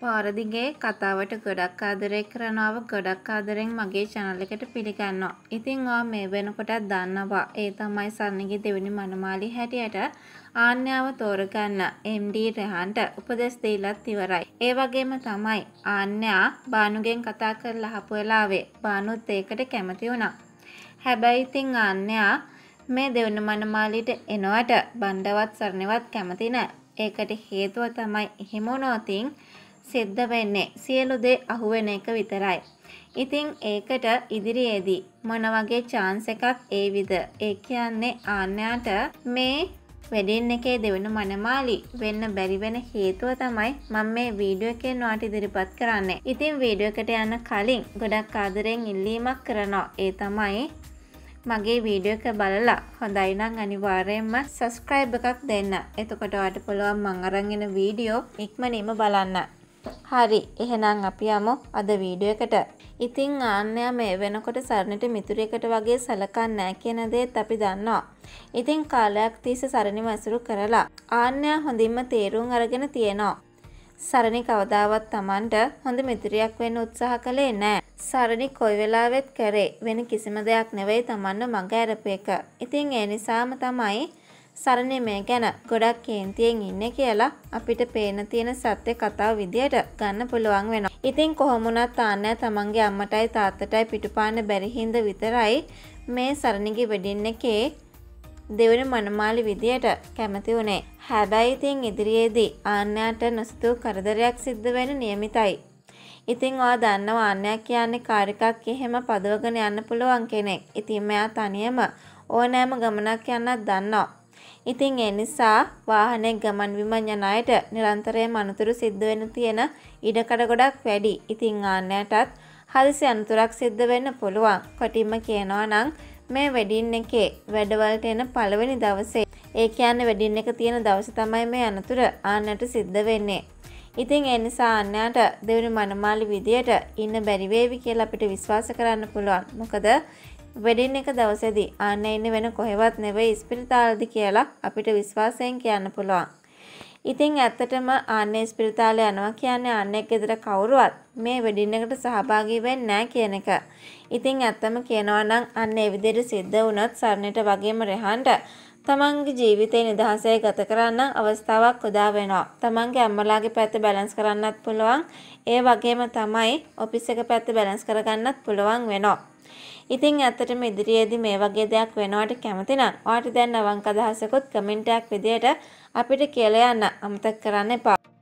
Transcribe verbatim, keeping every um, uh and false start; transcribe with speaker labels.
Speaker 1: පාරදිගේ කතාවට ගොඩක් ආදරය කරනව ගොඩක් ආදරෙන් මගේ channel එකට පිළිගන්නවා. ඉතින් ඔයා මේ වෙනකොටත් දන්නවා ඒ තමයි සරණගේ දෙවෙනි මනමාලි හැටියට ආන්‍යාව තෝරගන්න එම් ඩී රෙහන්ට උපදෙස් දීලත් ඉවරයි. ඒ වගේම තමයි ආන්‍යා බානුගෙන් කතා කරලා අහපු වෙලාවේ බානුත් ඒකට කැමති වුණා. හැබැයි ඉතින් ආන්‍යා මේ දෙවෙනි මනමාලිට එනවට බණ්ඩවත් සරණවත් කැමති නැහැ. ඒකට හේතුව තමයි එහෙම වුණොතින් සිද්ධ වෙන්නේ සියලු දේ අහුවෙන එක විතරයි. ඉතින් ඒකට ඉදිරියේදී මොන වගේ chance එකක් ඒවිද? ඒ කියන්නේ ආන්‍යාට මේ වෙඩින් එකේ දෙවෙනි මනමාලි වෙන්න බැරි වෙන හේතුව තමයි මම මේ වීඩියෝ එකෙන් ඔයාලට ඉදිරිපත් කරන්නේ. ඉතින් වීඩියෝ එකට යන්න කලින් ගොඩක් ආදරෙන් ඉල්ලීමක් කරනවා. ඒ තමයි මගේ වීඩියෝ එක බලලා හොඳයි නම් අනිවාර්යයෙන්ම subscribe එකක් දෙන්න. එතකොට ඔයාලට පුළුවන් මම අරන් එන වීඩියෝ ඉක්මනින්ම බලන්න. හරි, එහෙනම් අපි යමු අද වීඩියෝ එකට. ඉතින් ආන්‍යා මේ වෙනකොට සරණට මිතුරෙකුට වගේ සලකන්නේ නැහැ කියන දේත් අපි දන්නවා. ඉතින් කාලයක් තිස්සේ සරණිව ඇසුරු කරලා ආන්‍යා හොඳින්ම තේරුම් අරගෙන තියෙනවා. සරණි කවදාවත් Tamanට හොඳ මිතුරියක් වෙන්න උත්සාහ කළේ නැහැ. සරණි කොයි වෙලාවෙත් කරේ වෙන කිසිම දෙයක් නෙවෙයි Tamanව මඟ ඇරපු එක. ඉතින් ඒ නිසාම තමයි සරණි මේ ගැන ගොඩක් කේන්තියෙන් ඉන්නේ කියලා අපිට පේන තියෙන සත්‍ය කතාව විදියට ගන්න පුළුවන් වෙනවා. ඉතින් කොහොම වුණත් ආන්‍යා තමන්ගේ අම්මටයි තාත්තටයි පිටුපාන්න බැරි හින්දා විතරයි මේ සරණිගේ වෙඩින් එකේ දෙවෙනි මනමාලි විදියට කැමති වුණේ. හැබැයි ඉතින් ඉදිරියේදී ආන්‍යාට නොසිතූ කරදරයක් සිද්ධ වෙන්න නියමිතයි. ඉතින් ඔයා දන්නවා ආන්‍යා කියන්නේ කාර් එකක් එහෙම පදවගෙන යන්න පුළුවන් කෙනෙක්. ඉතින් මෙයා තනියම ඕනෑම ගමනක් යන්නත් දන්නවා. ඉතින් ඒ නිසා වාහනේ ගමන් විමන් යන අයට නිරන්තරයෙන්ම අනතුරු සිද්ධ වෙන්න තියෙන ඉඩකඩ ගොඩක් වැඩි. ඉතින් ආන්‍යාටත් හදිසි අනතුරක් සිද්ධ වෙන්න පුළුවන්. කොටින්ම කියනවා නම් මේ වෙඩින් එකේ වැඩවලට එන පළවෙනි දවසේ, ඒ කියන්නේ වෙඩින් එක තියෙන දවසේ තමයි මේ අනතුර ආන්‍යාට සිද්ධ වෙන්නේ. ඉතින් ඒ නිසා ආන්‍යාට දෙවෙනි මනමාලි විදියට ඉන්න බැරි වේවි කියලා අපිට විශ්වාස කරන්න පුළුවන්. මොකද වෙඩින් එක දවසේදී ආන්‍යා ඉන්නේ වෙන කොහෙවත් නෙවෙයි ස්පිරිතාලෙදි කියලා අපිට විශ්වාසයෙන් කියන්න පුළුවන්. ඉතින් ඇත්තටම ආන්‍යා ස්පිරිතාලේ යනවා කියන්නේ ආන්‍යාගේ ගෙදර කවුරුවත් මේ වෙඩින් එකට සහභාගී වෙන්නේ නැහැ කියන එක. ඉතින් ඇත්තම කියනවා නම් අන්න ඒ විදිහට සිද්ධ වුණොත් සරණට වගේම රෙහන්ට තමන්ගේ ජීවිතේ නිදහසේ ගත කරන්න අවස්ථාවක් උදා වෙනවා. තමන්ගේ අම්මලාගේ පැත්ත බැලන්ස් කරන්නත් පුළුවන්. ඒ වගේම තමයි ඔෆිස් එක පැත්ත බැලන්ස් කරගන්නත් පුළුවන් වෙනවා. ඉතින් ඇත්තටම ඉදිරියේදී මේ වගේ දෙයක් වෙනවට කැමති නම් ඔයාලට දැන් අවංක අදහසකුත් කමෙන්ට් එකක් විදියට අපිට කියලා යන්න අමතක කරන්න එපා.